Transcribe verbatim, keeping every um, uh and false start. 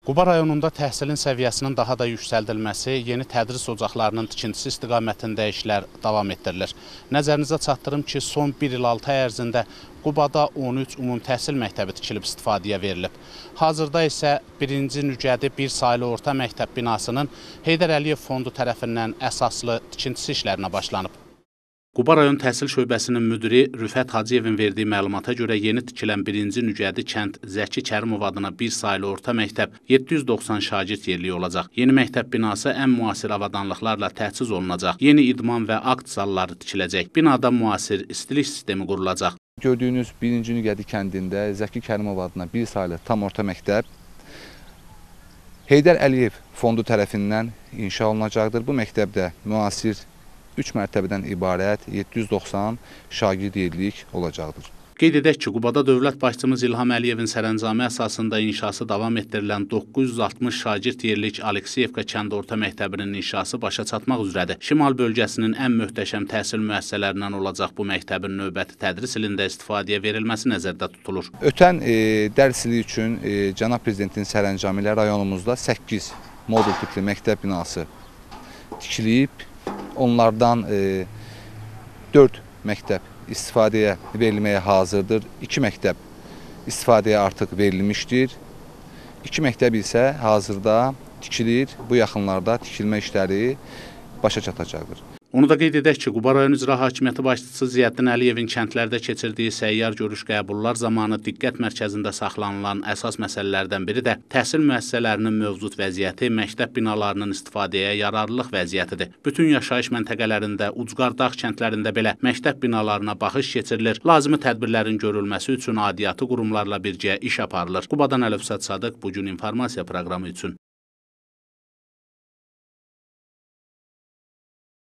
Quba rayonunda təhsilin səviyyəsinin daha da yüksəldilməsi, yeni tədris ocaqlarının tikintisi istiqamətində işlər davam etdirilir. Nəzərinizə çatdırım ki, son bir il altı ay ərzində Qubada on üç ümumi təhsil məktəbi tikilib istifadəyə verilib. Hazırda isə birinci nücədi bir saylı orta məktəb binasının Heydər Əliyev fondu tərəfindən əsaslı tikintisi işlərinə başlanıb. Quba rayon təhsil şöbəsinin müdiri Rüfət Hacıyevin verdiyi məlumata görə yeni tikilən birinci nücədi kənd Zəki Kərimov adına bir saylı orta məktəb yeddi yüz doxsan şagird yerliyi olacaq. Yeni məktəb binası ən müasir avadanlıqlarla təchiz olunacaq. Yeni idman və akt zalları tikiləcək. Binada müasir istilik sistemi qurulacaq. Gördüyünüz birinci nücədi kəndində Zəki Kərimov adına bir saylı tam orta məktəb Heydər Əliyev fondu tərəfindən inşa olunacaqdır. Bu məktəbdə müasir üç mərtəbədən ibarət yeddi yüz doxsan şagird yerlik olacaqdır. Qeyd edək ki, Qubada dövlət başçımız İlham Əliyevin sərəncamı əsasında inşası davam etdirilən doqquz yüz altmış şagird yerlik Alekseyevka kənd orta məktəbinin inşası başa çatmaq üzrədir. Şimal bölgəsinin ən möhtəşəm təhsil müəssisələrindən olacaq bu məktəbin növbəti tədris ilində istifadəyə verilməsi nəzərdə tutulur. Ötən e, dərs ili üçün e, Cənab Prezidentin sərəncamı ilə rayonumuzda səkkiz modul tipli məktəb binası tikilib. Onlardan e, dörd məktəb istifadəyə verilməyə hazırdır. iki məktəb istifadəyə artıq verilmişdir. iki məktəb isə hazırda tikilir. Bu yaxınlarda tikilmə işləri başa çatacaqdır. Onu da qeyd edək ki, Quba rayon icra hakimiyyəti başçısı Ziyəddin Əliyevin kəndlərdə keçirdiyi səyyar görüş qəbullar zamanı diqqət mərkəzində saxlanılan əsas məsələlərdən biri də təhsil müəssisələrinin mövcud vəziyyəti, məktəb binalarının istifadəyə yararlılıq vəziyyətidir. Bütün yaşayış məntəqələrində, ucqar dağ kəndlərində belə məktəb binalarına baxış keçirilir. Lazımi tədbirlərin görülməsi üçün aidiyyatı qurumlarla birgə iş aparılır. Qubadan Əlövsət Sadıq bugün informasiya proqramı üçün.